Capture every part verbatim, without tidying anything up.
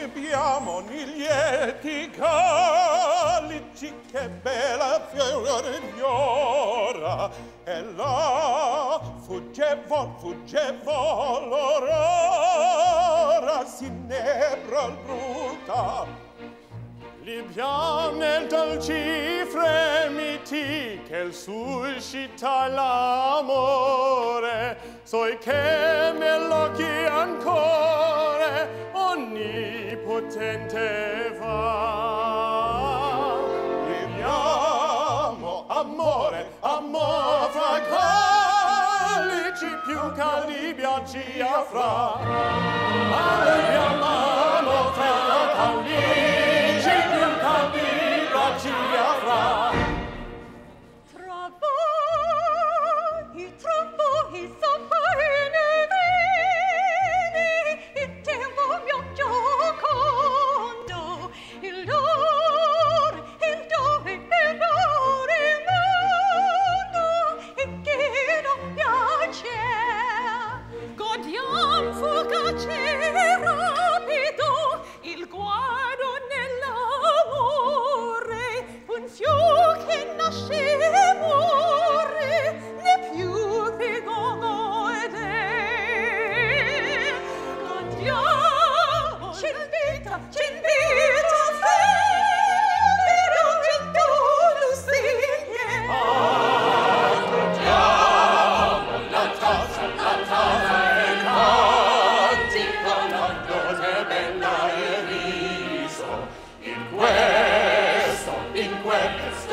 libbiamo i lieti calici, che bella fioriora, e là fuggevol, fuggevol l'aurora, s'inebra bruta. Libbiam nel dolci fremiti che il suscita l'amore, soi che nell'occhi ancora onnipotente va. Libbiamo amore, amor fra calici più caldi biaggi affra. Libbiamo amor fra calici tra voi, tra voi s'appaine veni, il tempo mio giocondo, il lor, il dove, il lor il mondo, e che non piace. Godiam fugace rapido, il guado nell'amore, un fior che nasce e muore, né più vigore. Andiamo, ci invita, ci invita a fare un lusinghie. Andiamo, la tazza, la tazza e canti con la dose bella e riso, in questo, in questo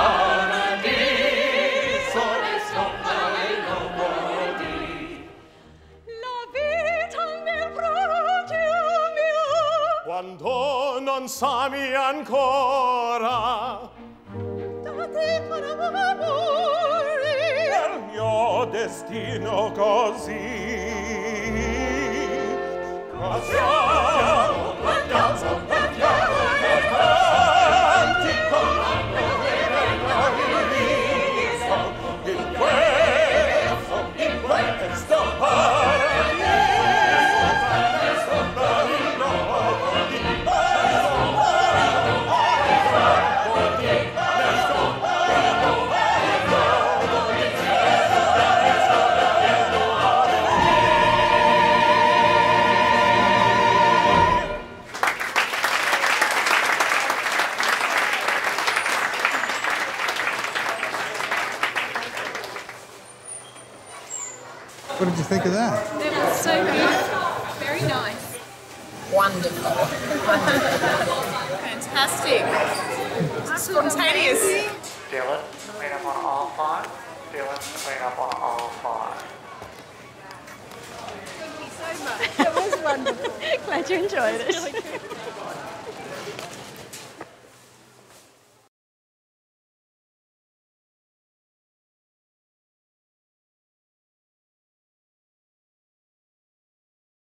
paradiso resto quello modi. La vita nel braccio mio, quando non sami ancora, date con amore il mio destino così. Guardiamo, guardiamo, guardiamo e canti con la riso, in questo, in questo paradiso, questo bello di bello, di questo bello, What did you think of that? It was so good. Very nice. Wonderful. Fantastic. Spontaneous. Dylan, clean up on all five. Dylan, clean up on all five. Thank you so much. It was wonderful. Glad you enjoyed it. Really good.